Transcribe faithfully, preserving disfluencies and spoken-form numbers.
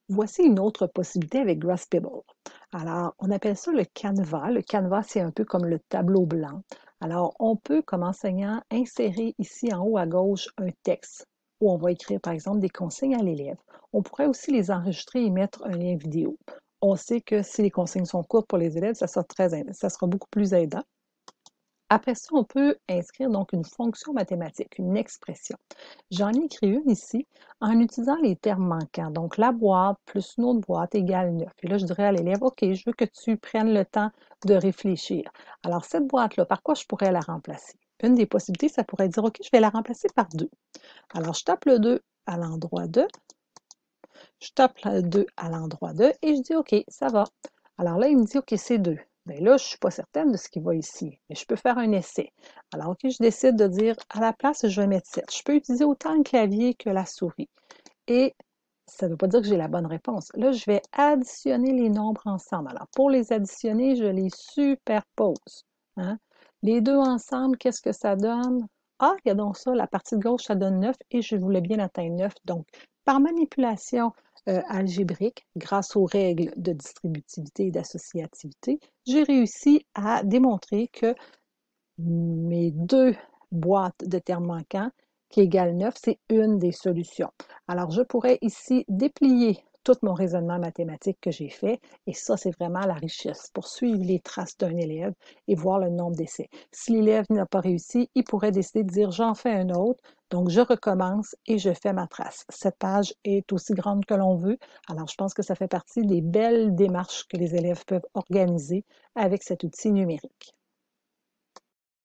Voici une autre possibilité avec Graspable. Alors, on appelle ça le canevas. Le canevas, c'est un peu comme le tableau blanc. Alors, on peut, comme enseignant, insérer ici en haut à gauche un texte où on va écrire, par exemple, des consignes à l'élève. On pourrait aussi les enregistrer et mettre un lien vidéo. On sait que si les consignes sont courtes pour les élèves, ça sera, très, ça sera beaucoup plus aidant. Après ça, on peut inscrire donc une fonction mathématique, une expression. J'en ai écrit une ici en utilisant les termes manquants. Donc, la boîte plus une autre boîte égale neuf. Et là, je dirais à l'élève, OK, je veux que tu prennes le temps de réfléchir. Alors, cette boîte-là, par quoi je pourrais la remplacer? Une des possibilités, ça pourrait dire, OK, je vais la remplacer par deux. Alors, je tape le deux à l'endroit de, je tape le deux à l'endroit de, et je dis, OK, ça va. Alors là, il me dit, OK, c'est deux. Bien là, je ne suis pas certaine de ce qui va ici, mais je peux faire un essai. Alors, OK, je décide de dire, à la place, je vais mettre sept. Je peux utiliser autant le clavier que la souris. Et ça ne veut pas dire que j'ai la bonne réponse. Là, je vais additionner les nombres ensemble. Alors, pour les additionner, je les superpose. Hein? Les deux ensemble, qu'est-ce que ça donne? Ah, regardons ça, la partie de gauche, ça donne neuf et je voulais bien atteindre neuf. Donc, par manipulation euh, algébrique, grâce aux règles de distributivité et d'associativité, j'ai réussi à démontrer que mes deux boîtes de termes manquants qui égale neuf, c'est une des solutions. Alors, je pourrais ici déplier tout mon raisonnement mathématique que j'ai fait, et ça, c'est vraiment la richesse, pour suivre les traces d'un élève et voir le nombre d'essais. Si l'élève n'a pas réussi, il pourrait décider de dire j'en fais un autre, donc je recommence et je fais ma trace. Cette page est aussi grande que l'on veut, alors je pense que ça fait partie des belles démarches que les élèves peuvent organiser avec cet outil numérique.